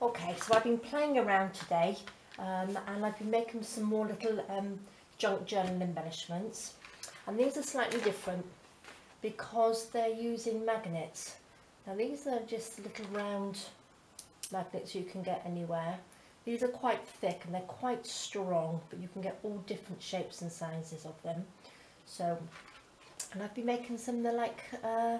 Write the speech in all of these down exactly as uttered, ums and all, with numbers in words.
Okay, so I've been playing around today um, and I've been making some more little um, junk journal embellishments, and these are slightly different because they're using magnets. Now these are just little round magnets you can get anywhere. These are quite thick and they're quite strong, but you can get all different shapes and sizes of them. So, and I've been making some, they're like uh,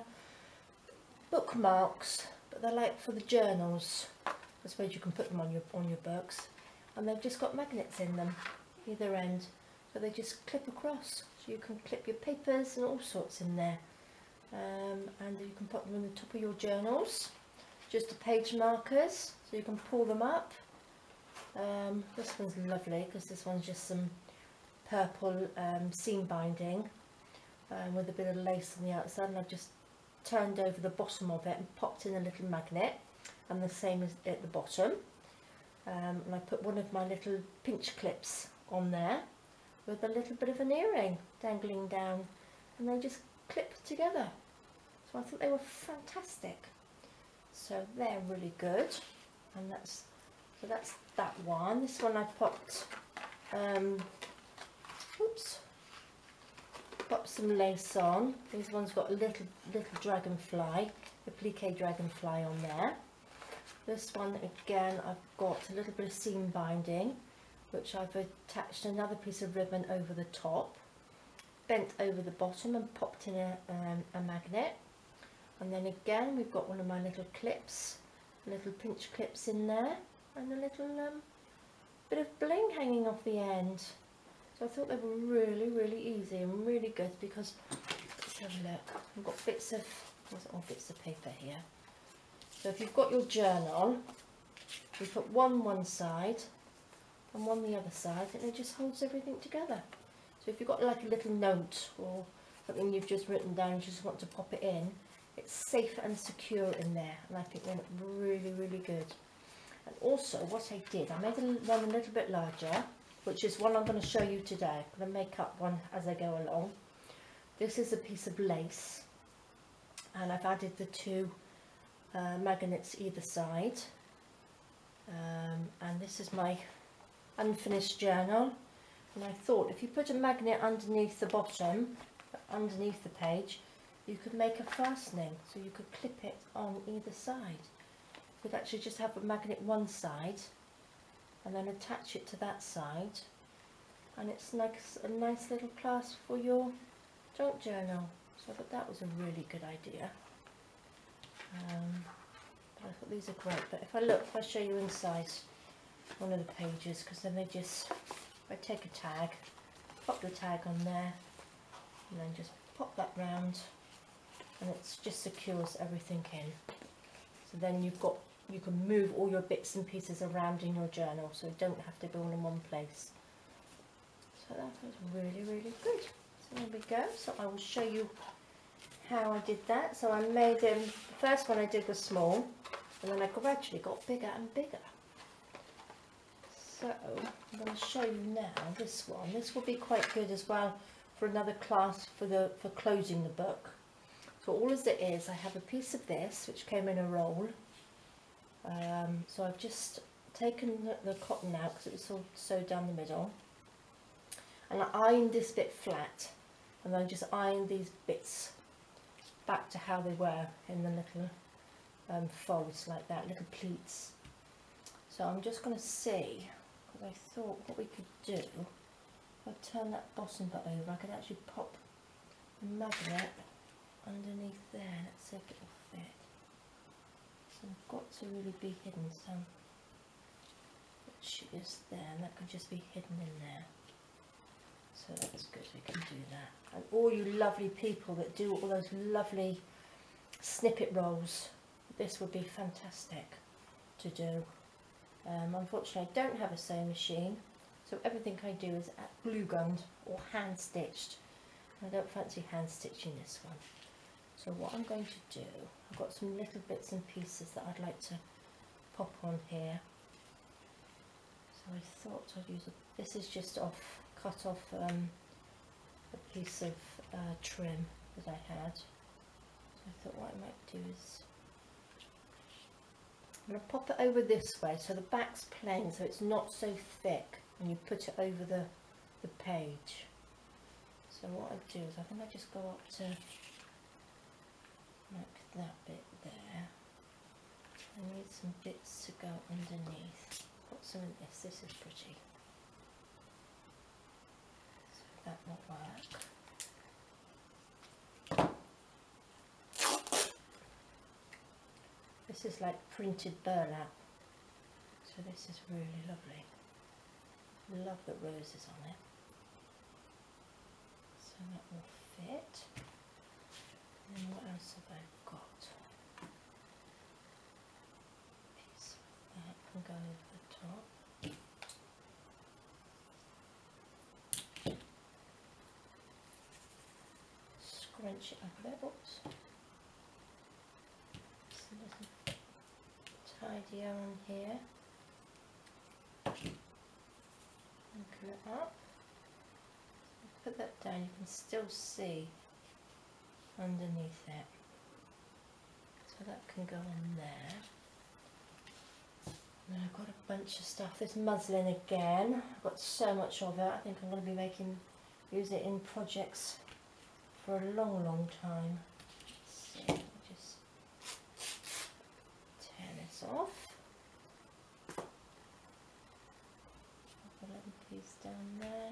bookmarks, but they're like for the journals. I suppose you can put them on your on your books, and they've just got magnets in them either end, so they just clip across, so you can clip your papers and all sorts in there, um, and you can put them on the top of your journals, just the page markers, so you can pull them up. Um, this one's lovely because this one's just some purple um, seam binding um, with a bit of lace on the outside, and I've just turned over the bottom of it and popped in a little magnet, and the same as at the bottom, um, and I put one of my little pinch clips on there with a little bit of an earring dangling down, and they just clip together. So I thought they were fantastic. So they're really good, and that's so that's that one. This one I popped um, oops popped some lace on. This one's got a little little dragonfly, a plique dragonfly on there. This one again, I've got a little bit of seam binding, which I've attached another piece of ribbon over the top, bent over the bottom and popped in a, um, a magnet. And then again we've got one of my little clips, little pinch clips in there, and a little um, bit of bling hanging off the end. So I thought they were really really easy and really good because, let's have a look, I've got bits of, there's all bits of paper here. So if you've got your journal, you put one one side and one the other side, and it just holds everything together. So if you've got like a little note or something you've just written down, you just want to pop it in, it's safe and secure in there, and I think they look really really good. And also what I did, I made one a little bit larger, which is one I'm going to show you today. I'm going to make up one as I go along. This is a piece of lace, and I've added the two Uh, magnets either side, um, and this is my unfinished journal, and I thought if you put a magnet underneath the bottom, underneath the page, you could make a fastening, so you could clip it on either side. You could actually just have a magnet one side and then attach it to that side, and it's like a nice little clasp for your junk journal. So I thought that was a really good idea. Um, but I thought these are great, but if I look, if I show you inside one of the pages, because then they just, if I take a tag, pop the tag on there, and then just pop that round, and it just secures everything in. So then you've got, you can move all your bits and pieces around in your journal, so you don't have to be all in one place. So that was really, really good. So there we go. So I will show you how I did that. So I made them, um, the first one I did was small, and then I gradually got bigger and bigger. So I'm going to show you now this one. This will be quite good as well for another class for the for closing the book. So all as it is, I have a piece of this which came in a roll. Um, so I've just taken the, the cotton out because it was all sewed down the middle, and I ironed this bit flat, and then just ironed these bits back to how they were in the little um, folds like that, little pleats. So I'm just going to see, because I thought what we could do, if I turn that bottom bit over, I could actually pop a magnet underneath there. Let's see if it will fit. So I've got to really be hidden, so she is there, and that could just be hidden in there. So that's good, we can do that. And all you lovely people that do all those lovely snippet rolls, this would be fantastic to do. Um, unfortunately I don't have a sewing machine, so everything I do is glue gunned or hand stitched. I don't fancy hand stitching this one. So what I'm going to do, I've got some little bits and pieces that I'd like to pop on here. So I thought I'd use a, this is just off cut off um, a piece of uh, trim that I had. So I thought what I might do is I'm going to pop it over this way so the back's plain, so it's not so thick when you put it over the, the page. So what I do is I think I just go up to like that bit there. I need some bits to go underneath. Put some in this, this is pretty. So that will work. This is like printed burlap, so this is really lovely. Love the roses on it. So that will fit. And then what else have I got? A piece of that can go over the top. Scrunch it up a bit. Oops. So there's tidy on here. Open it up. Put that down, you can still see underneath it. So that can go on there. And I've got a bunch of stuff. This muslin again. I've got so much of it. I think I'm going to be making, use it in projects for a long, long time. Let's see, I'll just tear this off. I've got a little piece down there.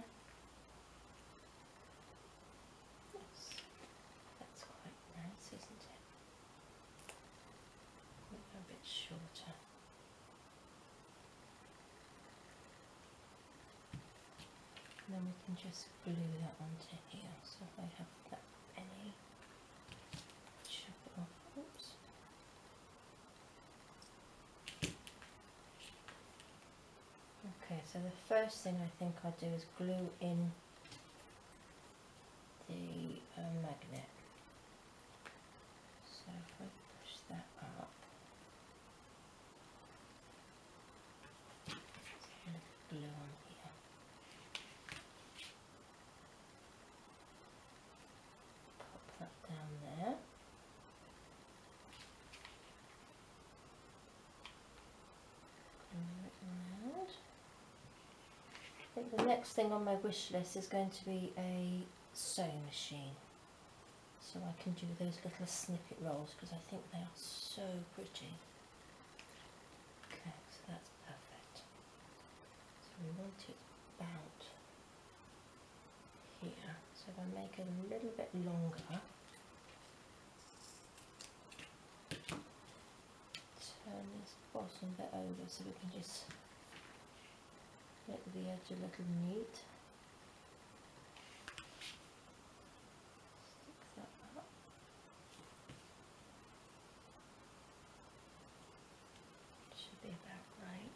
Yes, that's quite nice, isn't it? A bit shorter. And then we can just glue that onto here. So if I have that penny, chop it off. Oops. Okay, so the first thing I think I do is glue in the uh, magnet. So if I push that up, there's a glue on here. Pop that down there. Glue it around. I think the next thing on my wish list is going to be a sewing machine, so I can do those little snippet rolls because I think they are so pretty. Okay, so that's perfect. So we want it about here, so if I make it a little bit longer, turn this bottom bit over so we can just make the edge a little neat. Stick that up. Should be about right.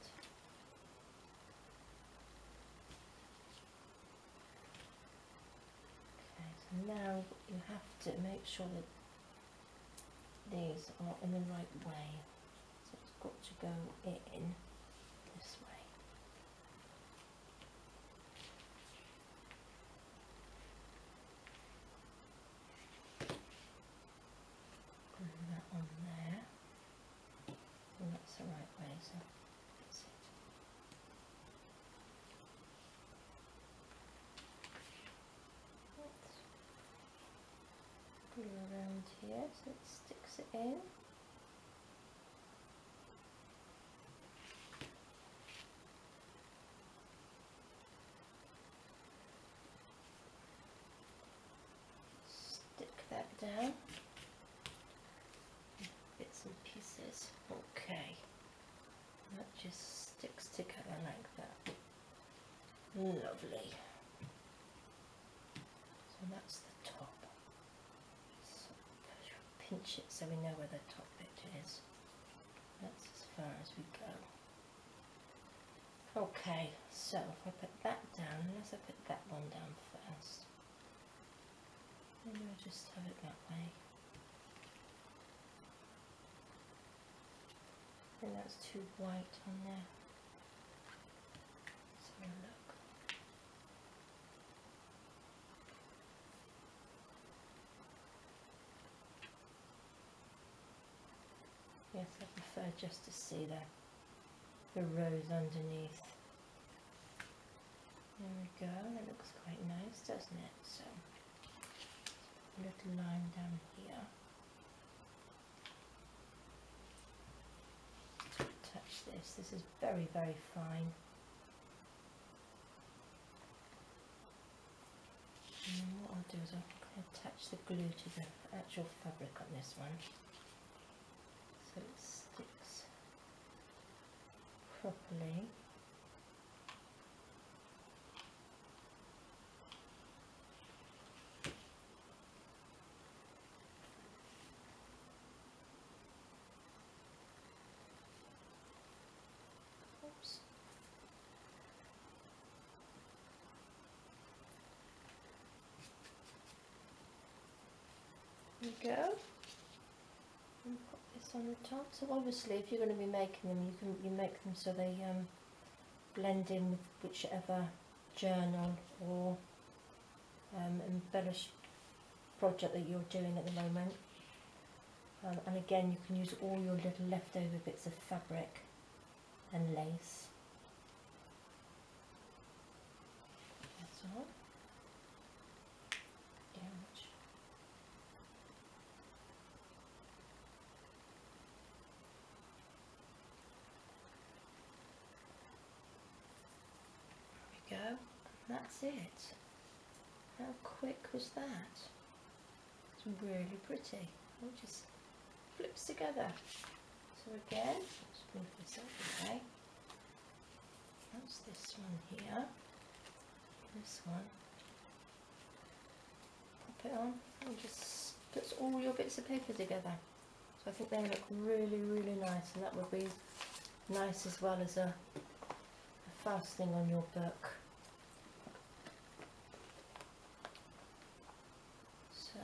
Okay, so now you have to make sure that these are in the right way. So it's got to go in this way. Glue that on there. And that's the right way, so that's it. Let's glue around here so it sticks it in. Stick that down. Bits and pieces. Okay. And that just sticks together like that. Lovely. So that's the top. So pinch it so we know where the top bit is. That's as far as we go. Okay, so if I put that down, unless I put that one down first, maybe I'll just have it that way. I think that's too white on there. Let's have a look. Yes, I prefer prefer just to see the, the rose underneath. There we go, that looks quite nice, doesn't it? So, a little line down here. Touch this, this is very, very fine. And what I'll do is I'll attach the glue to the actual fabric on this one, so it sticks properly. Oops. There we go. And put this on the top. So obviously, if you're going to be making them, you can you make them so they um, blend in with whichever journal or um, embellish project that you're doing at the moment. Um, and again, you can use all your little leftover bits of fabric and lace. That's all. Again, which there we go. And that's it. How quick was that? It's really pretty. It just flips together. So again, let's move this out of the way. That's this one here. This one. Pop it on and just puts all your bits of paper together. So I think they look really, really nice, and that would be nice as well as a, a fastening on your book. So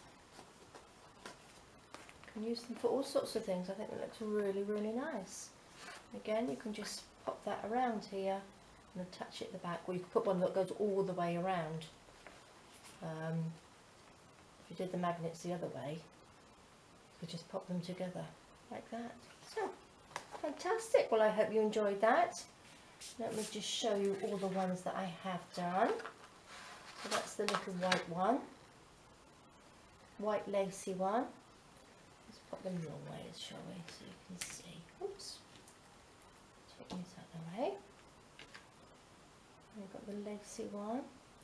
you can use them for all sorts of things. I think it looks really, really nice. Again, you can just pop that around here and attach it at the back, or you could put one that goes all the way around. Um, if you did the magnets the other way, you could just pop them together like that. So, fantastic. Well, I hope you enjoyed that. Let me just show you all the ones that I have done. So that's the little white one, white lacy one. Let's pop them your way, shall we, so you can see. Oops. Take these out of the way. We've got the lacy one.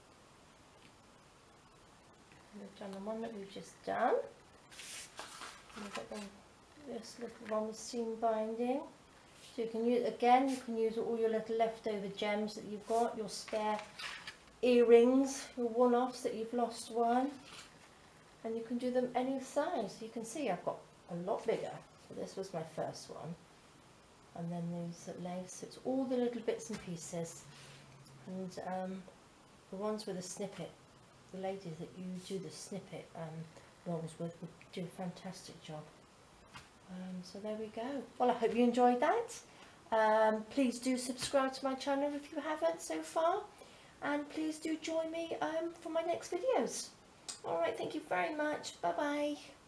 And we've done the one that we've just done. And we've got the, this little one with seam binding. So you can use, again, you can use all your little leftover gems that you've got, your spare earrings, your one-offs that you've lost one. And you can do them any size. You can see I've got a lot bigger. So this was my first one. And then these at lace. It's all the little bits and pieces. And um, the ones with a snippet, the ladies that you do the snippet um, rolls with would do a fantastic job. Um, so there we go. Well, I hope you enjoyed that. Um, please do subscribe to my channel if you haven't so far. And please do join me um, for my next videos. Alright, thank you very much. Bye bye.